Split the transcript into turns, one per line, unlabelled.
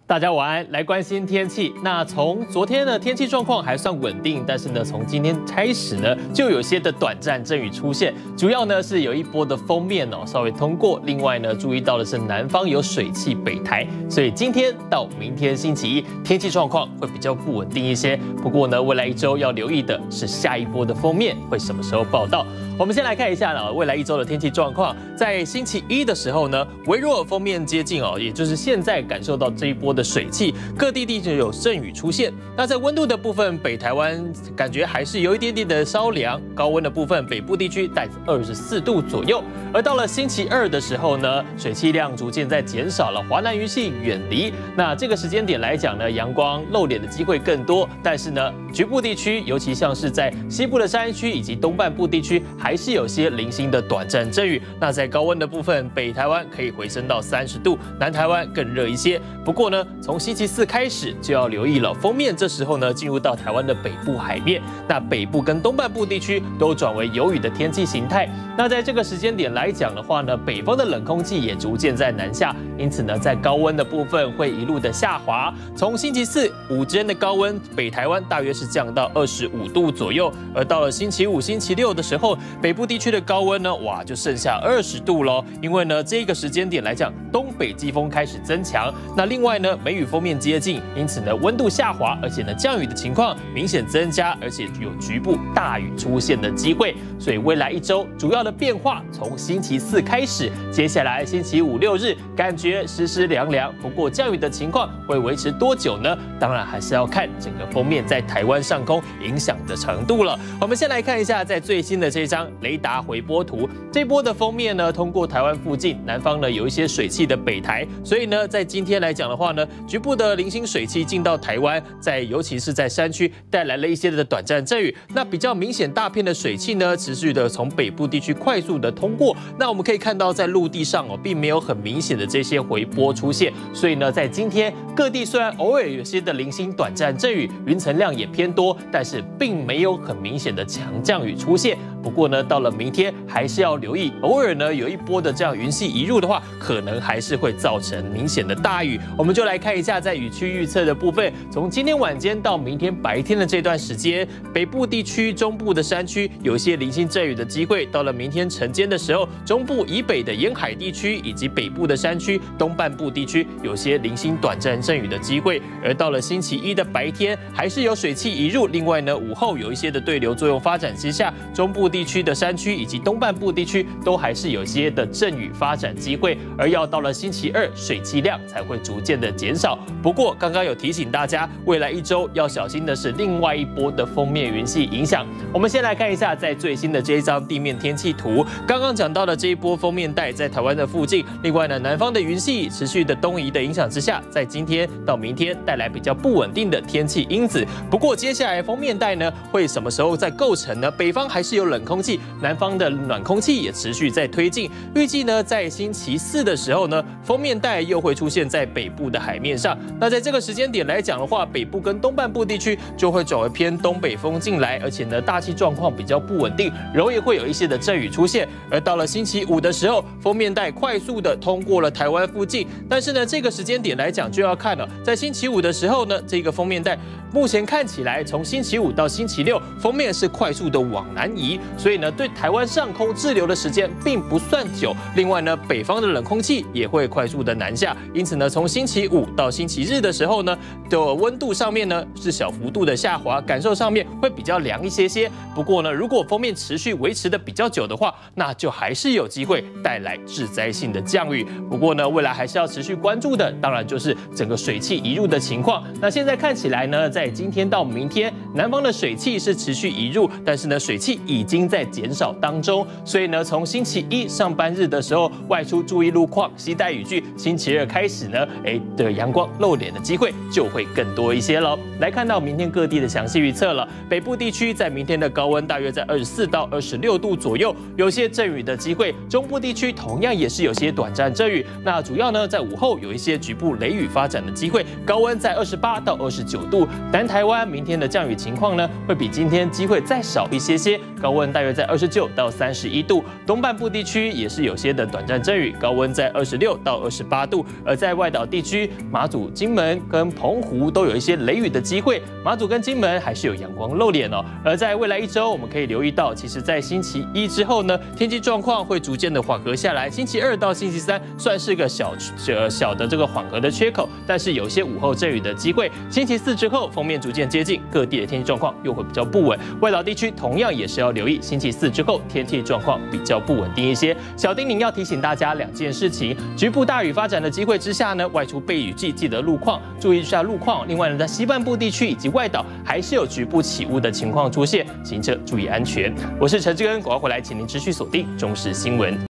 大家晚安，来关心天气。那从昨天的天气状况还算稳定，但是呢，从今天开始呢，就有些的短暂阵雨出现。主要呢是有一波的锋面稍微通过，另外呢注意到的是南方有水汽北抬，所以今天到明天星期一天气状况会比较不稳定一些。不过呢，未来一周要留意的是下一波的锋面会什么时候报到。我们先来看一下呢，未来一周的天气状况。在星期一的时候呢，微弱锋面接近也就是现在感受到这一波的水汽，各地地区有阵雨出现。那在温度的部分，北台湾感觉还是有一点点的稍凉，高温的部分北部地区在24度左右。而到了星期二的时候呢，水汽量逐渐在减少了，华南云系远离。那这个时间点来讲呢，阳光露脸的机会更多，但是呢，局部地区，尤其像是在西部的山区以及东半部地区，还是有些零星的短暂阵雨。那在高温的部分，北台湾可以回升到30度，南台湾更热一些。不过呢，从星期四开始就要留意了，锋面这时候呢进入到台湾的北部海面，那北部跟东半部地区都转为有雨的天气形态。那在这个时间点来讲的话呢，北方的冷空气也逐渐在南下，因此呢，在高温的部分会一路的下滑。从星期四午间的高温，北台湾大约是降到25度左右，而到了星期五、星期六的时候，北部地区的高温呢，哇，就剩下20度咯。因为呢，这个时间点来讲，东北季风开始增强，那另外呢，梅雨锋面接近，因此呢，温度下滑，而且呢，降雨的情况明显增加，而且有局部大雨出现的机会。所以未来一周主要的变化从星期四开始，接下来星期五、6日感觉湿湿凉凉，不过降雨的情况会维持多久呢？当然还是要看整个锋面在台湾上空影响的程度了。我们先来看一下在最新的这张雷达回波图，这波的锋面呢，通过台湾附近，南方呢有一些水汽的北抬，所以呢，在今天来讲的话呢，局部的零星水汽进到台湾，尤其是在山区带来了一些的短暂阵雨。那比较明显大片的水汽呢，持续的从北部地区快速的通过。那我们可以看到，在陆地上并没有很明显的这些回波出现，所以呢，在今天各地虽然偶尔有些的零星短暂阵雨，云层量也偏多，但是并没有很明显的强降雨出现。不过呢，到了明天还是要留意，偶尔呢有一波的这样云系移入的话，可能还是会造成明显的大雨。我们就来看一下在雨区预测的部分，从今天晚间到明天白天的这段时间，北部地区、中部的山区有一些零星阵雨的机会。到了明天晨间的时候，中部以北的沿海地区以及北部的山区、东半部地区有些零星短暂阵雨的机会。而到了星期一的白天，还是有水汽移入。另外呢，午后有一些的对流作用发展之下，中部地区的山区以及东半部地区都还是有些的阵雨发展机会。而要到了星期二，水汽量才会逐渐的减少。不过刚刚有提醒大家，未来一周要小心的是另外一波的锋面云系影响。我们先来看一下在最新的这一张地面天气图，刚刚讲到的这一波锋面带在台湾的附近，另外呢，南方的云系持续的东移的影响之下，在今天到明天带来比较不稳定的天气因子。不过接下来锋面带呢会什么时候再构成呢？北方还是有冷空气，南方的暖空气也持续在推进。预计呢在星期四的时候呢，锋面带又会出现在北部的海面上。那在这个时间点来讲的话，北部跟东半部地区就会转为偏东北风进来，而且呢大气状况比较不稳定，容易会有一些的阵雨出现。而到了星期五的时候，锋面带快速的通过了台湾附近，但是呢这个时间点来讲就要看了，在星期五的时候呢，这个锋面带目前看起来从星期五到星期六，锋面是快速的往南移，所以呢对台湾上空滞留的时间并不算久。另外呢，北方的冷空气也会快速的南下，因此呢，从星期五到星期日的时候呢，的温度上面呢是小幅度的下滑，感受上面会比较凉一些些。不过呢，如果锋面持续维持的比较久的话，那就还是有机会带来致灾性的降雨。不过呢，未来还是要持续关注的，当然就是整个水汽移入的情况。那现在看起来呢，在今天到明天，南方的水汽是持续移入，但是呢，水汽已经在减少当中。所以呢，从星期一上班日的时候，外出注意路况，携带雨具。星期二开始呢，的阳光露脸的机会就会更多一些了。来看到明天各地的详细预测了。北部地区在明天的高温大约在24到26度左右，有些阵雨的机会。中部地区同样也是有些短暂阵雨。那主要呢，在午后有一些局部雷雨发展的机会，高温在28到29度。南台湾明天的降雨情况呢，会比今天机会再少一些些，高温大约在29到31度。东半部地区也是有些的短暂阵雨，高温在26到到28度。而在外岛地区，马祖、金门跟澎湖都有一些雷雨的机会，马祖跟金门还是有阳光露脸哦。而在未来一周，我们可以留意到，其实在星期一之后呢，天气状况会逐渐的缓和下来。星期二到星期三算是个小的这个缓和的缺口，但是有些午后阵雨的机会。星期四之后，锋面逐渐接近，各地的天气状况又会比较不稳。外岛地区同样也是要留意，星期四之后天气状况比较不稳定一些。小叮咛要提醒大家2件事情：局部大雨发展的机会之下呢，外出备雨季记得路况，注意一下路况。另外呢，在西半部地区以及外岛还是有局部起雾的情况出现，行车注意安全。我是陈志恩，广告回来，请您持续锁定中时新闻。